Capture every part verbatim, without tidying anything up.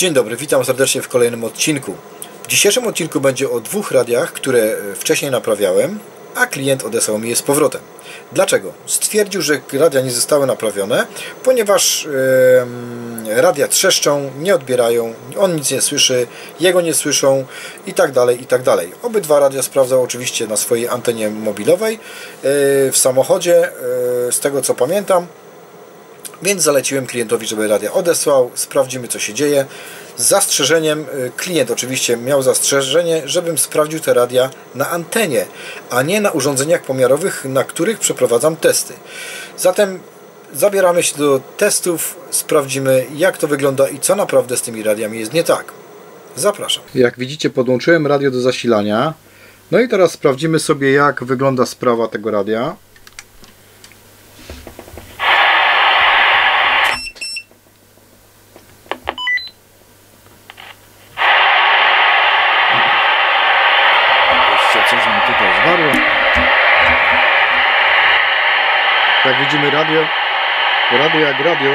Dzień dobry, witam serdecznie w kolejnym odcinku. W dzisiejszym odcinku będzie o dwóch radiach, które wcześniej naprawiałem, a klient odesłał mi je z powrotem. Dlaczego? Stwierdził, że radia nie zostały naprawione, ponieważ yy, radia trzeszczą, nie odbierają, on nic nie słyszy, jego nie słyszą i tak dalej, i tak dalej. Obydwa radia sprawdzał oczywiście na swojej antenie mobilowej, yy, w samochodzie, yy, z tego co pamiętam. Więc zaleciłem klientowi, żeby radia odesłał, sprawdzimy co się dzieje. Z zastrzeżeniem, klient oczywiście miał zastrzeżenie, żebym sprawdził te radia na antenie, a nie na urządzeniach pomiarowych, na których przeprowadzam testy. Zatem zabieramy się do testów, sprawdzimy jak to wygląda i co naprawdę z tymi radiami jest nie tak. Zapraszam. Jak widzicie, podłączyłem radio do zasilania. No i teraz sprawdzimy sobie, jak wygląda sprawa tego radia. Coś nam tutaj zwarło. Jak widzimy, radio radio jak radio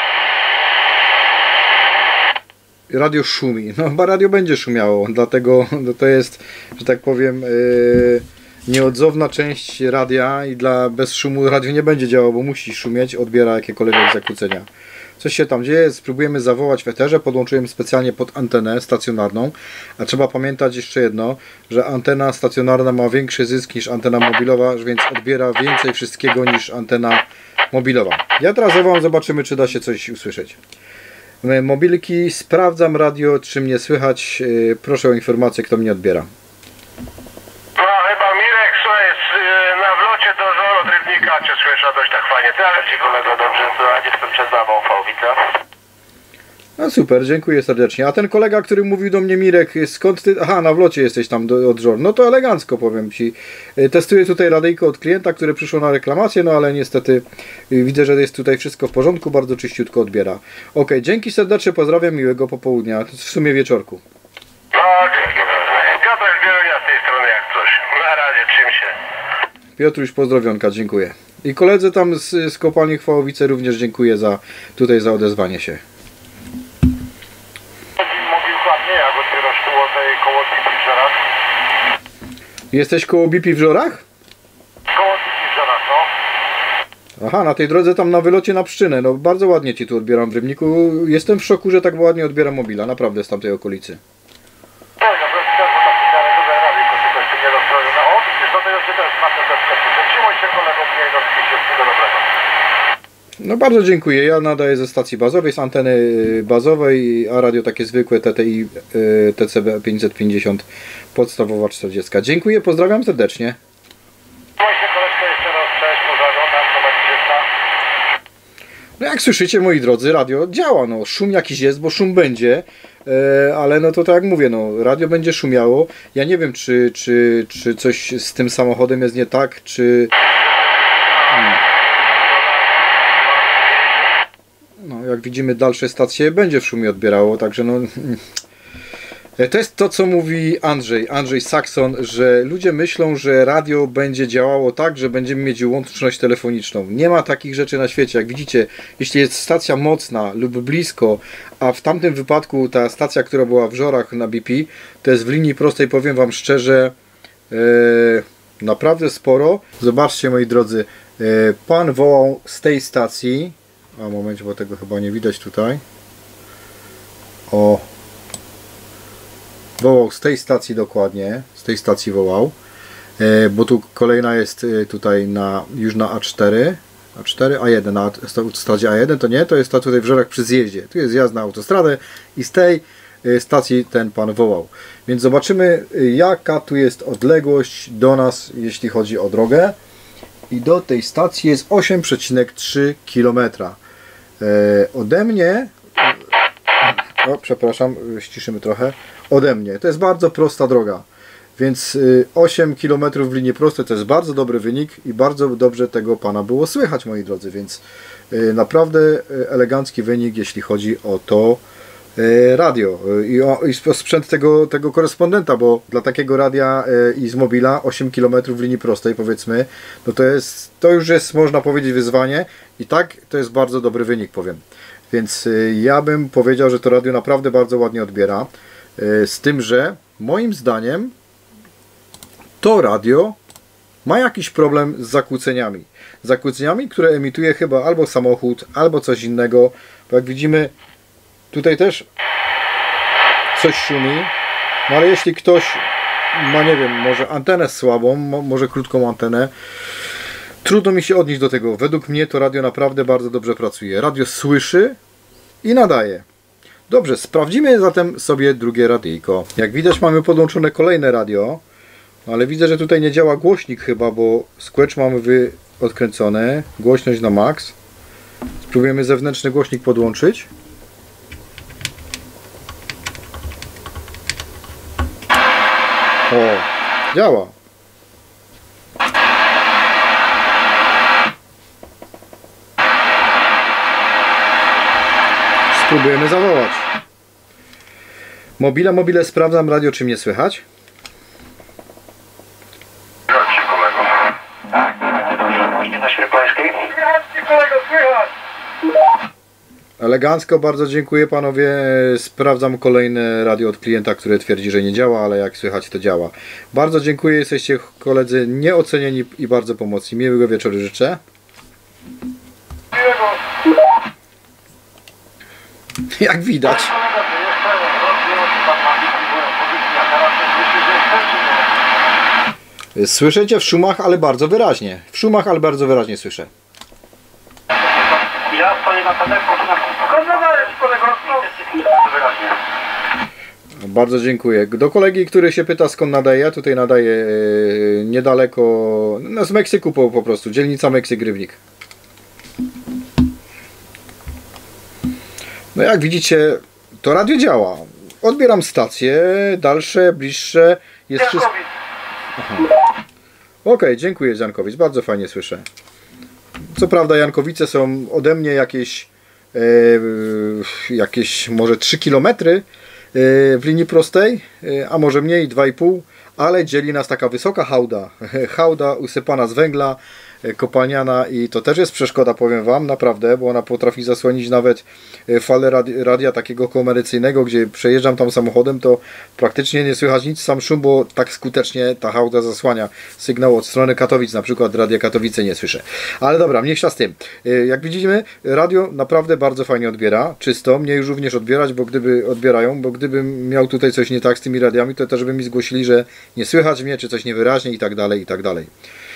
radio szumi. No chyba radio będzie szumiało, dlatego to jest, że tak powiem, yy, nieodzowna część radia i dla bez szumu radio nie będzie działało, bo musi szumieć, odbiera jakiekolwiek zakłócenia. Coś się tam dzieje, spróbujemy zawołać w eterze, podłączyłem specjalnie pod antenę stacjonarną, a trzeba pamiętać jeszcze jedno, że antena stacjonarna ma większy zysk niż antena mobilowa, więc odbiera więcej wszystkiego niż antena mobilowa. Ja teraz zawołam, zobaczymy czy da się coś usłyszeć. Mobilki, sprawdzam radio, czy mnie słychać, proszę o informację, kto mnie odbiera. No chyba Mirek, słuchaj, na wlocie do żor od Rybnika cię słyszę dość tak fajnie. Ty, ale ci kolego dobrze słychać, jestem przed babą Fałwica. No super, dziękuję serdecznie. A ten kolega, który mówił do mnie, Mirek, skąd ty... Aha, na wlocie jesteś tam do, od żor. No to elegancko, powiem ci. Testuję tutaj radyjko od klienta, które przyszło na reklamację, no ale niestety widzę, że jest tutaj wszystko w porządku, bardzo czyściutko odbiera. Ok, dzięki serdecznie, pozdrawiam, miłego popołudnia, w sumie wieczorku. No, dzięki. Piotr Bierunia z tej strony jak coś. Na razie, czym się. Piotruś, pozdrowionka, dziękuję. I koledze tam z, z kopalni Chwałowice również dziękuję za tutaj za odezwanie się. Mówił ładnie, ja go dopiero szło tej koło Bipi w Żorach. Jesteś koło Bipi w Żorach? Koło Bipi w Żorach, no. Aha, na tej drodze tam na wylocie na Pszczynę. No bardzo ładnie ci tu odbieram w Rybniku. Jestem w szoku, że tak ładnie odbieram mobila, naprawdę z tamtej okolicy. Tak, no to jest też, bo tam widziałem tutaj radyjko, czy coś tu nie rozstrojone. O, widzisz, do tego się też na ten też słyszę. Trzymaj się kolego, mniej do wszystkiego dobrego. No bardzo dziękuję. Ja nadaję ze stacji bazowej, z anteny bazowej, a radio takie zwykłe T T I T C B pięćset pięćdziesiąt podstawowa czterdzieści. Dziękuję, pozdrawiam serdecznie. Trzymaj się koleżko jeszcze raz, cześć, pożarzona, co będzie ta. No jak słyszycie, moi drodzy, radio działa. No szum jakiś jest, bo szum będzie, ale no to tak jak mówię, no radio będzie szumiało. Ja nie wiem, czy, czy, czy coś z tym samochodem jest nie tak, czy... Hmm. No, jak widzimy, dalsze stacje będzie w szumie odbierało, także no... To jest to, co mówi Andrzej, Andrzej Saxon, że ludzie myślą, że radio będzie działało tak, że będziemy mieć łączność telefoniczną. Nie ma takich rzeczy na świecie. Jak widzicie, jeśli jest stacja mocna lub blisko, a w tamtym wypadku ta stacja, która była w Żorach na B P, to jest w linii prostej, powiem wam szczerze, e, naprawdę sporo. Zobaczcie, moi drodzy, e, pan wołał z tej stacji, a moment, bo tego chyba nie widać tutaj. O, wołał z tej stacji dokładnie, z tej stacji wołał, e, bo tu kolejna jest e, tutaj na, już na A cztery, A cztery, A jeden, na autostradzie A jeden to nie, to jest ta tutaj w Żorach przy zjeździe, tu jest zjazd na autostradę i z tej e, stacji ten pan wołał. Więc zobaczymy e, jaka tu jest odległość do nas, jeśli chodzi o drogę, i do tej stacji jest osiem przecinek trzy kilometra. E, ode mnie, o przepraszam, ściszymy trochę, ode mnie. To jest bardzo prosta droga, więc osiem kilometrów w linii prostej to jest bardzo dobry wynik i bardzo dobrze tego pana było słychać, moi drodzy, więc naprawdę elegancki wynik, jeśli chodzi o to radio i o, i o sprzęt tego, tego korespondenta, bo dla takiego radia i z mobila osiem kilometrów w linii prostej, powiedzmy, no to jest, to już jest, można powiedzieć, wyzwanie i tak to jest bardzo dobry wynik, powiem. Więc ja bym powiedział, że to radio naprawdę bardzo ładnie odbiera. Z tym, że moim zdaniem to radio ma jakiś problem z zakłóceniami. Zakłóceniami, które emituje chyba albo samochód, albo coś innego. Bo jak widzimy, tutaj też coś szumi. No ale jeśli ktoś ma, nie wiem, może antenę słabą, może krótką antenę, trudno mi się odnieść do tego. Według mnie to radio naprawdę bardzo dobrze pracuje. Radio słyszy i nadaje. Dobrze, sprawdzimy zatem sobie drugie radyjko. Jak widać, mamy podłączone kolejne radio, ale widzę, że tutaj nie działa głośnik chyba, bo squelch mamy wy odkręcone. Głośność na max. Spróbujemy zewnętrzny głośnik podłączyć. O, działa. Spróbujemy zawołać. Mobile, mobile, sprawdzam radio, czy mnie słychać. Słychać się, kolego. Tak, nie na Świerplańskiej. Słychać się, kolego, słychać. Elegancko, bardzo dziękuję panowie. Sprawdzam kolejne radio od klienta, które twierdzi, że nie działa, ale jak słychać, to działa. Bardzo dziękuję, jesteście koledzy nieocenieni i bardzo pomocni. Miłego wieczoru życzę. Miłego. Jak widać. Słyszycie w szumach, ale bardzo wyraźnie. W szumach, ale bardzo wyraźnie słyszę. Ja stoję na telefon na kolego, wyraźnie. Bardzo dziękuję. Do kolegi, który się pyta, skąd nadaje, tutaj nadaje yy, niedaleko, no z Meksyku po, po prostu, dzielnica Meksyk, Rybnik. No jak widzicie, to radio działa. Odbieram stacje, dalsze, bliższe. Jest wszystko. Okej, okay, dziękuję z Jankowic, bardzo fajnie słyszę. Co prawda Jankowice są ode mnie jakieś, e, jakieś może trzy kilometry w linii prostej, a może mniej, dwa i pół, ale dzieli nas taka wysoka hałda. Hałda usypana z węgla, kopalniana i to też jest przeszkoda, powiem wam, naprawdę, bo ona potrafi zasłonić nawet falę radia, radia takiego komercyjnego, gdzie przejeżdżam tam samochodem, to praktycznie nie słychać nic, sam szum, bo tak skutecznie ta hałda zasłania sygnał od strony Katowic, na przykład Radia Katowice nie słyszę. Ale dobra, mniejsza z tym. Jak widzimy, radio naprawdę bardzo fajnie odbiera, czysto, mnie już również odbierać, bo gdyby odbierają, bo gdybym miał tutaj coś nie tak z tymi radiami, to też by mi zgłosili, że nie słychać mnie, czy coś niewyraźnie i tak dalej, i tak dalej.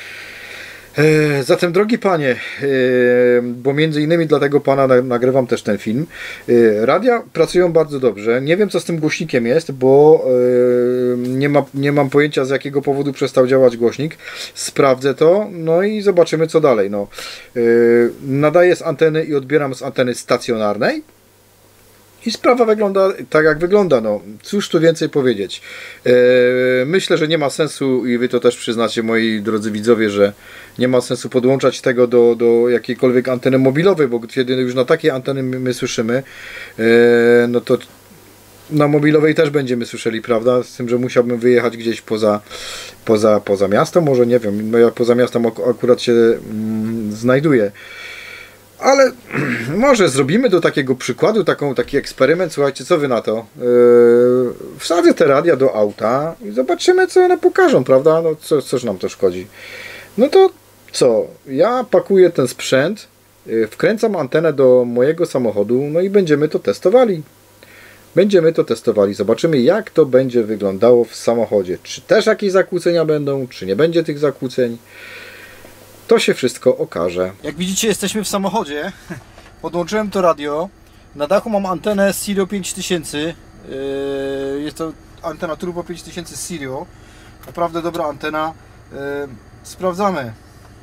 Zatem, drogi panie, bo między innymi dla tego pana nagrywam też ten film, radia pracują bardzo dobrze. Nie wiem, co z tym głośnikiem jest, bo nie, ma, nie mam pojęcia, z jakiego powodu przestał działać głośnik. Sprawdzę to, no i zobaczymy, co dalej. No, nadaję z anteny i odbieram z anteny stacjonarnej. I sprawa wygląda tak, jak wygląda. No, cóż tu więcej powiedzieć. Eee, myślę, że nie ma sensu, i wy to też przyznacie, moi drodzy widzowie, że nie ma sensu podłączać tego do, do jakiejkolwiek anteny mobilowej, bo kiedy już na takie anteny my, my słyszymy, eee, no to na mobilowej też będziemy słyszeli, prawda? Z tym, że musiałbym wyjechać gdzieś poza, poza, poza miasto, może nie wiem, no ja poza miastem akurat się mm, znajduję. Ale może zrobimy do takiego przykładu taką, taki eksperyment. Słuchajcie, co wy na to? Yy, wsadzę te radia do auta i zobaczymy, co one pokażą, prawda? No co, coż nam to szkodzi? No to co? Ja pakuję ten sprzęt, yy, wkręcam antenę do mojego samochodu, no i będziemy to testowali. Będziemy to testowali. Zobaczymy, jak to będzie wyglądało w samochodzie. Czy też jakieś zakłócenia będą, czy nie będzie tych zakłóceń. To się wszystko okaże. Jak widzicie, jesteśmy w samochodzie. Podłączyłem to radio. Na dachu mam antenę Sirio pięć tysięcy. Jest to antena Turbo pięć tysięcy Sirio. Naprawdę dobra antena. Sprawdzamy.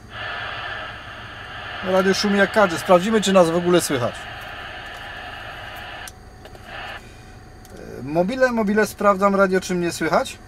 Radio szumi jak każdy. Sprawdzimy, czy nas w ogóle słychać. Mobile, mobile, sprawdzam radio, czy mnie słychać.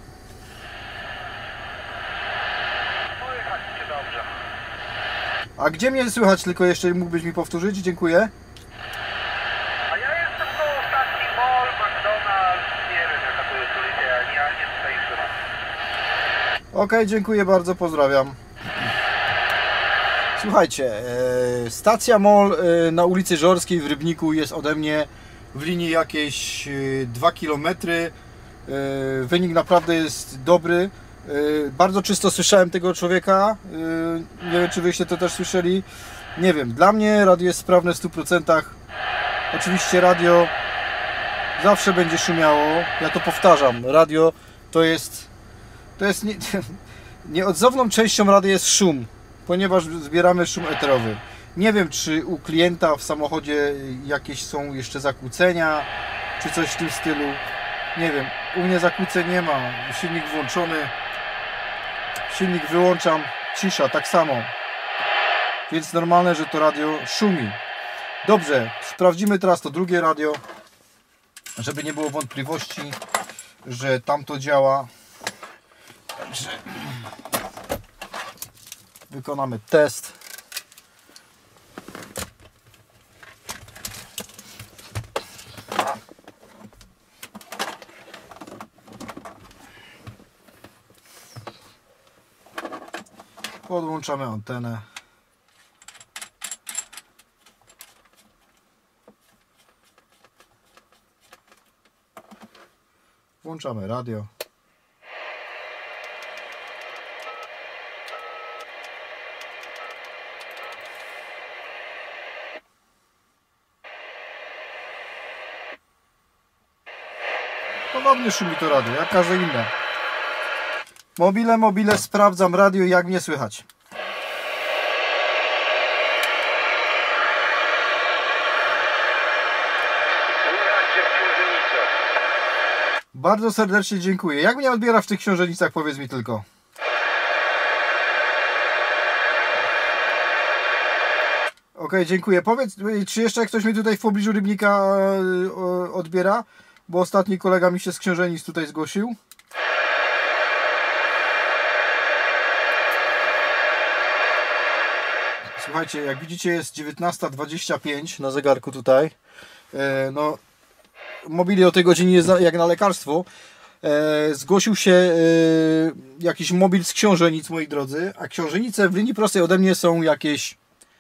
A gdzie mnie słychać? Tylko jeszcze mógłbyś mi powtórzyć? Dziękuję. A ja jestem koło stacji Mall, McDonald's, nie wiem jaka to jest ulica, ja nie tutaj słychać. Okej, dziękuję bardzo, pozdrawiam. Słuchajcie, e, stacja MOL e, na ulicy Żorskiej w Rybniku jest ode mnie w linii jakieś e, dwa kilometry. E, wynik naprawdę jest dobry. E, bardzo czysto słyszałem tego człowieka. E, nie wiem, czy wyście to też słyszeli. Nie wiem, dla mnie radio jest sprawne w stu procentach. Oczywiście radio zawsze będzie szumiało. Ja to powtarzam. Radio to jest, to jest nie, nieodzowną częścią radia jest szum, ponieważ zbieramy szum eterowy. Nie wiem, czy u klienta w samochodzie jakieś są jeszcze zakłócenia, czy coś w tym stylu. Nie wiem, u mnie zakłóceń nie ma. Silnik włączony, silnik wyłączam, cisza, tak samo. Więc normalne, że to radio szumi. Dobrze, sprawdzimy teraz to drugie radio, żeby nie było wątpliwości, że tamto działa. Także wykonamy test. Podłączamy antenę. Włączamy radio. Podobnie szumi to radio, jak każde inne. Mobile, mobile, sprawdzam radio, jak mnie słychać. Bardzo serdecznie dziękuję. Jak mnie odbiera w tych książenicach, powiedz mi tylko. Ok, dziękuję. Powiedz, czy jeszcze ktoś mi tutaj w pobliżu Rybnika odbiera? Bo ostatni kolega mi się z Książenic tutaj zgłosił. Słuchajcie, jak widzicie jest dziewiętnasta dwadzieścia pięć na zegarku tutaj. No, mobili o tej godzinie jest jak na lekarstwo. Zgłosił się jakiś mobil z Książenic, moi drodzy. A Książenice w linii prostej ode mnie są jakieś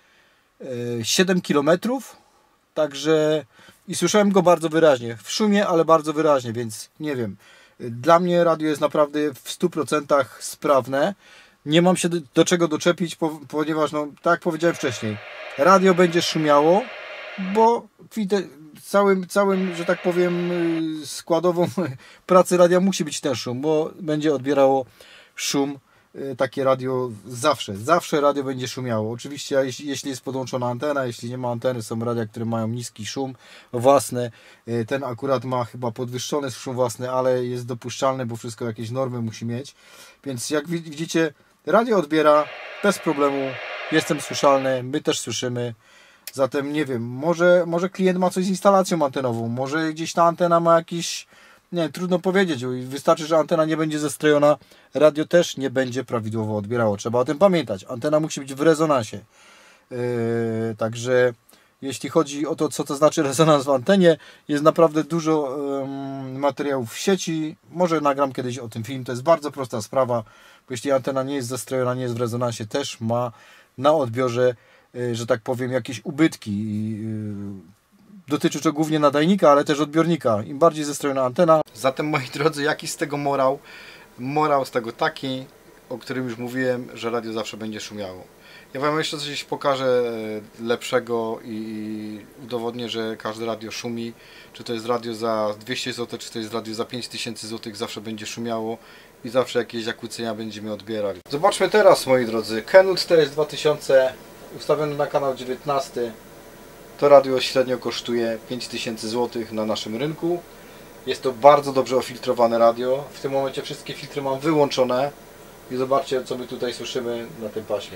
siedem kilometrów. Także i słyszałem go bardzo wyraźnie. W szumie, ale bardzo wyraźnie, więc nie wiem. Dla mnie radio jest naprawdę w stu procentach sprawne. Nie mam się do, do czego doczepić, po, ponieważ, no, tak jak powiedziałem wcześniej, radio będzie szumiało, bo całym, całym, że tak powiem, składową pracy radia musi być ten szum, bo będzie odbierało szum. Takie radio zawsze, zawsze radio będzie szumiało. Oczywiście jeśli, jeśli jest podłączona antena, jeśli nie ma anteny, są radia, które mają niski szum własny. Ten akurat ma chyba podwyższony szum własny, ale jest dopuszczalny, bo wszystko jakieś normy musi mieć. Więc jak widzicie, radio odbiera bez problemu, jestem słyszalny, my też słyszymy. Zatem nie wiem, może, może klient ma coś z instalacją antenową, może gdzieś ta antena ma jakiś, nie wiem, trudno powiedzieć, wystarczy, że antena nie będzie zestrojona, radio też nie będzie prawidłowo odbierało. Trzeba o tym pamiętać. Antena musi być w rezonansie. Yy, także jeśli chodzi o to, co to znaczy rezonans w antenie, jest naprawdę dużo yy, materiałów w sieci. Może nagram kiedyś o tym film. To jest bardzo prosta sprawa, bo jeśli antena nie jest zestrojona, nie jest w rezonansie, też ma na odbiorze, yy, że tak powiem, jakieś ubytki. Yy, Dotyczy to głównie nadajnika, ale też odbiornika. Im bardziej zestrojona antena. Zatem, moi drodzy, jaki z tego morał? Morał z tego taki, o którym już mówiłem, że radio zawsze będzie szumiało. Ja Wam jeszcze coś pokażę lepszego i udowodnię, że każde radio szumi. Czy to jest radio za dwieście złotych, czy to jest radio za pięć tysięcy złotych, zawsze będzie szumiało i zawsze jakieś zakłócenia będziemy odbierali. Zobaczmy teraz, moi drodzy, Kenwood T S dwa tysiące ustawiony na kanał dziewiętnasty. To radio średnio kosztuje pięć tysięcy złotych na naszym rynku. Jest to bardzo dobrze ofiltrowane radio. W tym momencie wszystkie filtry mam wyłączone. I zobaczcie, co my tutaj słyszymy na tym paśmie.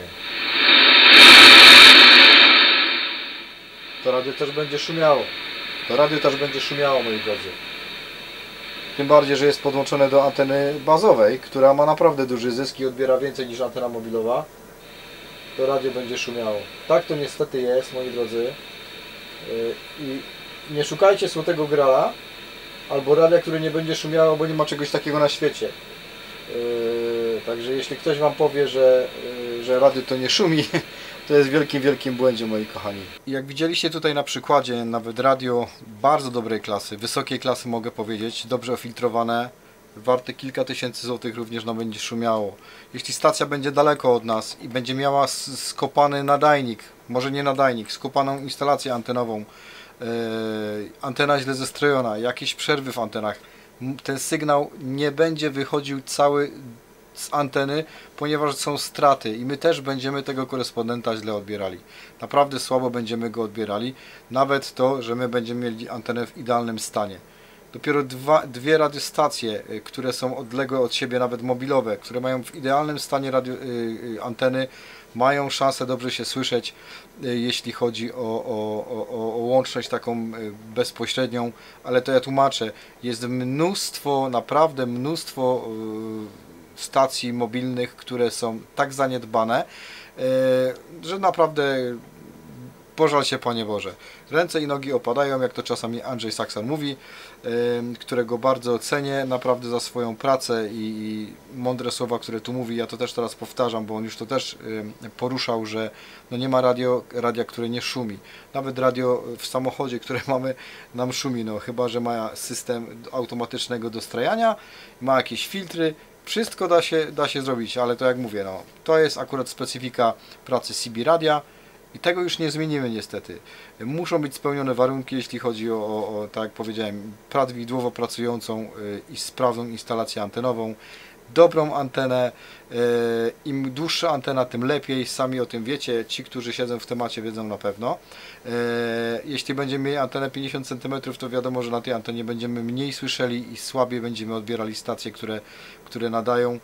To radio też będzie szumiało. To radio też będzie szumiało, moi drodzy. Tym bardziej, że jest podłączone do anteny bazowej, która ma naprawdę duży zysk i odbiera więcej niż antena mobilowa. To radio będzie szumiało. Tak to niestety jest, moi drodzy. I nie szukajcie złotego grala albo radia, które nie będzie szumiało, bo nie ma czegoś takiego na świecie. Także jeśli ktoś Wam powie, że, że radio to nie szumi, To jest w wielkim, wielkim błędzie, moi kochani. I jak widzieliście tutaj na przykładzie, nawet radio bardzo dobrej klasy, wysokiej klasy mogę powiedzieć, dobrze ofiltrowane, warte kilka tysięcy złotych również nam będzie szumiało. Jeśli stacja będzie daleko od nas i będzie miała skopany nadajnik, może nie nadajnik, skopaną instalację antenową, yy, antena źle zestrojona, jakieś przerwy w antenach, ten sygnał nie będzie wychodził cały z anteny, ponieważ są straty i my też będziemy tego korespondenta źle odbierali. Naprawdę słabo będziemy go odbierali, nawet to, że my będziemy mieli antenę w idealnym stanie. Dopiero dwa, dwie radiostacje, które są odległe od siebie, nawet mobilowe, które mają w idealnym stanie radio, y, anteny, mają szansę dobrze się słyszeć, y, jeśli chodzi o, o, o, o łączność taką y, bezpośrednią, ale to ja tłumaczę. Jest mnóstwo, naprawdę mnóstwo y, stacji mobilnych, które są tak zaniedbane, y, że naprawdę pożal się, Panie Boże. Ręce i nogi opadają, jak to czasami Andrzej Saksan mówi, yy, którego bardzo cenię naprawdę za swoją pracę i, i mądre słowa, które tu mówi. Ja to też teraz powtarzam, bo on już to też yy, poruszał, że no nie ma radio, radia, które nie szumi. Nawet radio w samochodzie, które mamy, nam szumi, no chyba że ma system automatycznego dostrajania, ma jakieś filtry. Wszystko da się, da się zrobić, ale to jak mówię, no, to jest akurat specyfika pracy C B Radia. I tego już nie zmienimy niestety. Muszą być spełnione warunki, jeśli chodzi o, o, o tak jak powiedziałem, prawidłowo pracującą i sprawną instalację antenową, dobrą antenę. Im dłuższa antena, tym lepiej. Sami o tym wiecie. Ci, którzy siedzą w temacie, wiedzą na pewno. Jeśli będziemy mieli antenę pięćdziesiąt centymetrów, to wiadomo, że na tej antenie będziemy mniej słyszeli i słabiej będziemy odbierali stacje, które, które nadają.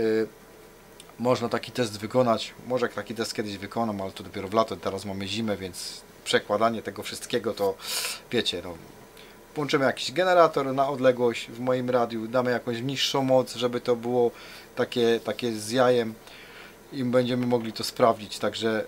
Można taki test wykonać, może taki test kiedyś wykonam, ale to dopiero w lato, teraz mamy zimę, więc przekładanie tego wszystkiego to wiecie, no, włączymy jakiś generator na odległość w moim radiu, damy jakąś niższą moc, żeby to było takie, takie z jajem i będziemy mogli to sprawdzić, także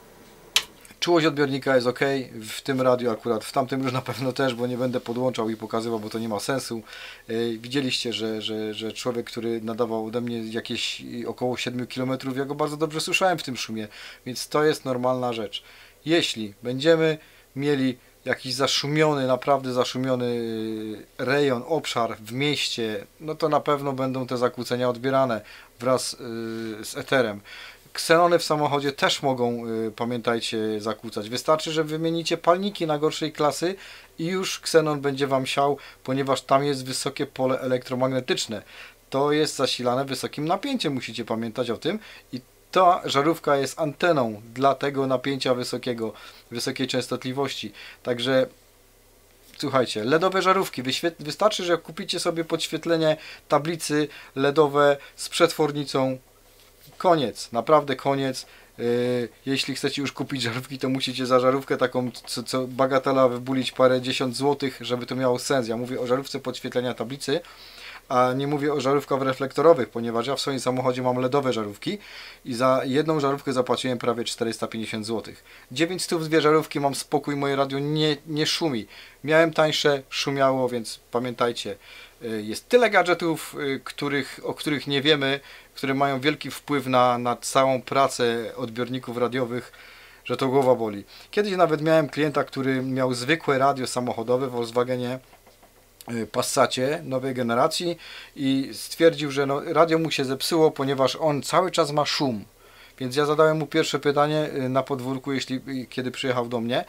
czułość odbiornika jest ok, w tym radiu akurat, w tamtym już na pewno też, bo nie będę podłączał i pokazywał, bo to nie ma sensu. Yy, widzieliście, że, że, że człowiek, który nadawał ode mnie jakieś około siedmiu kilometrów, ja go bardzo dobrze słyszałem w tym szumie, więc to jest normalna rzecz. Jeśli będziemy mieli jakiś zaszumiony, naprawdę zaszumiony rejon, obszar w mieście, no to na pewno będą te zakłócenia odbierane wraz yy, z eterem. Ksenony w samochodzie też mogą, y, pamiętajcie, zakłócać. Wystarczy, że wymienicie palniki na gorszej klasy i już ksenon będzie Wam siał, ponieważ tam jest wysokie pole elektromagnetyczne. To jest zasilane wysokim napięciem, musicie pamiętać o tym. I ta żarówka jest anteną dla tego napięcia wysokiego, wysokiej częstotliwości. Także słuchajcie, LEDowe żarówki. Wystarczy, że kupicie sobie podświetlenie tablicy LEDowe z przetwornicą. Koniec, naprawdę koniec. Yy, jeśli chcecie już kupić żarówki, to musicie za żarówkę taką, co, co bagatela, wybulić parę dziesiąt złotych, żeby to miało sens. Ja mówię o żarówce podświetlenia tablicy, a nie mówię o żarówkach reflektorowych, ponieważ ja w swoim samochodzie mam LEDowe żarówki i za jedną żarówkę zapłaciłem prawie czterysta pięćdziesiąt złotych. dziewięć stów, dwie żarówki, mam spokój, moje radio nie, nie szumi. Miałem tańsze, szumiało, więc pamiętajcie, jest tyle gadżetów, których, o których nie wiemy, które mają wielki wpływ na, na całą pracę odbiorników radiowych, że to głowa boli. Kiedyś nawet miałem klienta, który miał zwykłe radio samochodowe w Volkswagenie Passacie nowej generacji i stwierdził, że no, radio mu się zepsuło, ponieważ on cały czas ma szum. Więc ja zadałem mu pierwsze pytanie na podwórku, jeśli, kiedy przyjechał do mnie,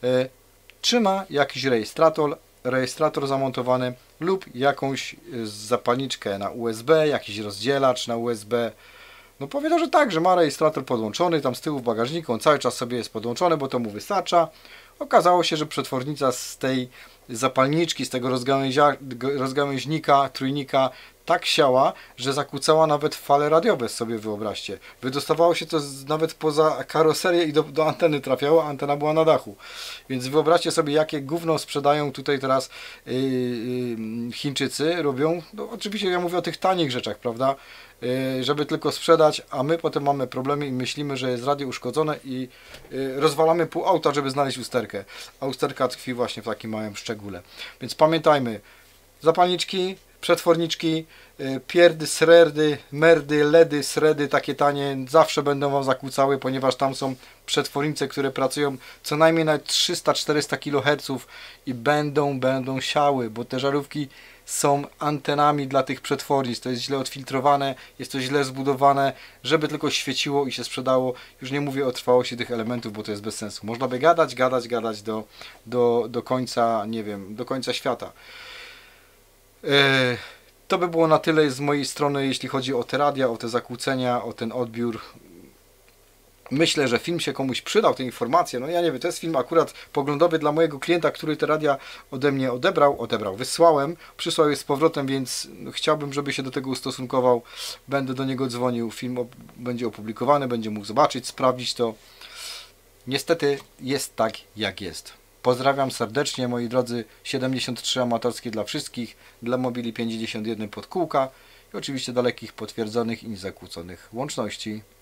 czy ma jakiś rejestrator, rejestrator zamontowany lub jakąś zapalniczkę na U S B, jakiś rozdzielacz na U S B. No powiedział, że tak, że ma rejestrator podłączony, tam z tyłu w bagażniku, on cały czas sobie jest podłączony, bo to mu wystarcza. Okazało się, że przetwornica z tej zapalniczki, z tego rozgałęzia, rozgałęźnika, trójnika tak siała, że zakłócała nawet fale radiowe, sobie wyobraźcie. Wydostawało się to z, nawet poza karoserię i do, do anteny trafiało, a antena była na dachu. Więc wyobraźcie sobie, jakie gówno sprzedają tutaj teraz yy, yy, Chińczycy, robią. No, oczywiście ja mówię o tych tanich rzeczach, prawda? Yy, żeby tylko sprzedać, a my potem mamy problemy i myślimy, że jest radio uszkodzone i yy, rozwalamy pół auta, żeby znaleźć usterkę. A usterka tkwi właśnie w takim małym szczególe. Więc pamiętajmy, zapalniczki, przetworniczki, pierdy, sredy, merdy, ledy, sredy, takie tanie, zawsze będą Wam zakłócały, ponieważ tam są przetwornice, które pracują co najmniej na trzysta czterysta kiloherców i będą, będą siały, bo te żarówki są antenami dla tych przetwornic. To jest źle odfiltrowane, jest to źle zbudowane, żeby tylko świeciło i się sprzedało. Już nie mówię o trwałości tych elementów, bo to jest bez sensu. Można by gadać, gadać, gadać do, do, do końca, nie wiem, do końca świata. Yy, to by było na tyle z mojej strony, jeśli chodzi o te radia, o te zakłócenia, o ten odbiór. Myślę, że film się komuś przydał, te informacje. No ja nie wiem, to jest film akurat poglądowy dla mojego klienta, który te radia ode mnie odebrał, odebrał, wysłałem, przysłał je z powrotem, więc chciałbym, żeby się do tego ustosunkował. Będę do niego dzwonił, film op będzie opublikowany, będzie mógł zobaczyć, sprawdzić to. Niestety jest tak, jak jest. Pozdrawiam serdecznie, moi drodzy, siedemdziesiąt trzy amatorskie dla wszystkich, dla mobili pięćdziesiąt jeden podkółka i oczywiście dalekich, potwierdzonych i niezakłóconych łączności.